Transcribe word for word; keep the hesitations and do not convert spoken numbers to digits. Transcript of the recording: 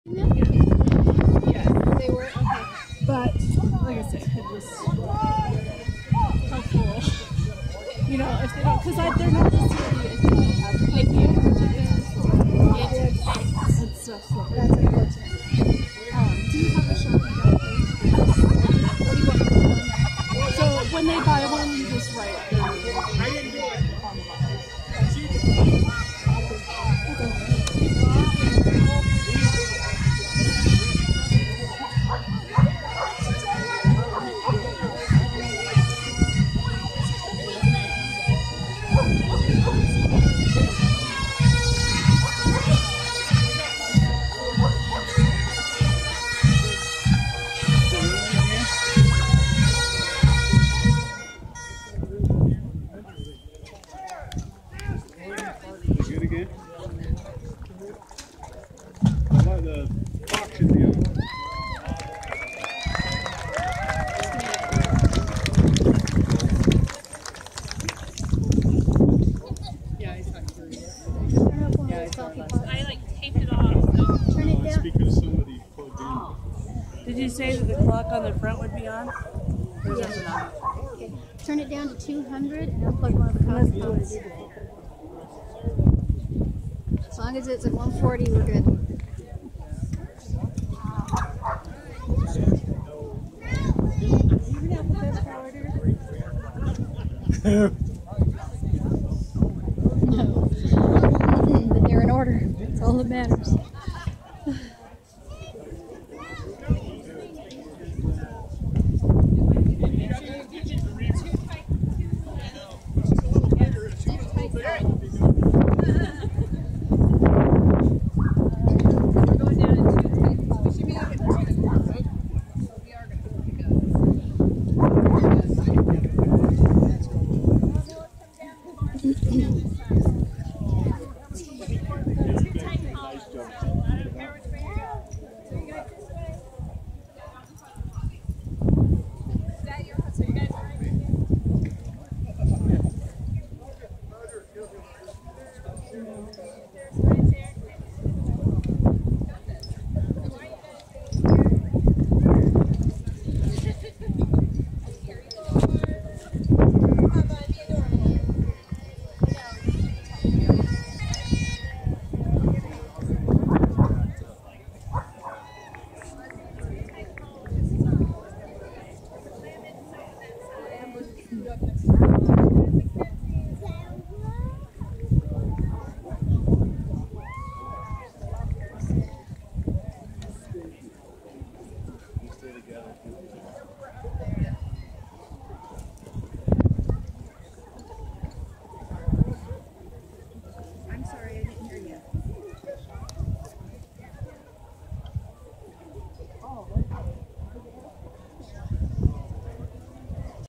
Yeah, they were okay. But like I said, it was helpful. You know, if they don't, because they're not necessarily advocating and stuff. So that's unfortunate. Um, do you have a Sharpie? What do you want? So when they buy one, you just write. I didn't do it. Good again? I like the box in the other. Yeah, he's not Yeah, I saw that. I like taped it off. So. Turn it It's down. because somebody plugged in. Did you say that the clock on the front would be on? Or Yeah. is it on? Okay. Turn it down to two hundred and unplug one of the coffee pots. As long as it's at one forty, we're good. No. But they're in order. That's all that matters.